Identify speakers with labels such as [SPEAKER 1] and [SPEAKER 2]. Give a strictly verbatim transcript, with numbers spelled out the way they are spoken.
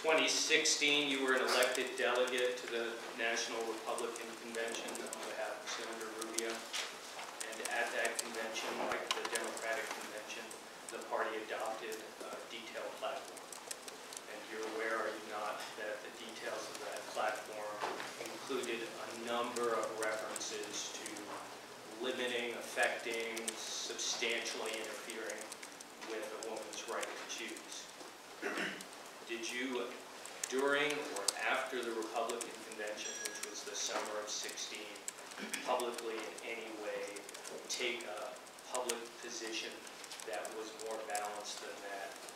[SPEAKER 1] twenty sixteen, you were an elected delegate to the National Republican Convention on behalf of Senator Rubio. And at that convention, like the Democratic Convention, the party adopted a detailed platform. And you're aware, are you not, that the details of that platform included a number of references to limiting, affecting, substantially interfering with a woman's right to choose. Did you, during or after the Republican Convention, which was the summer of sixteen, publicly in any way take a public position that was more balanced than that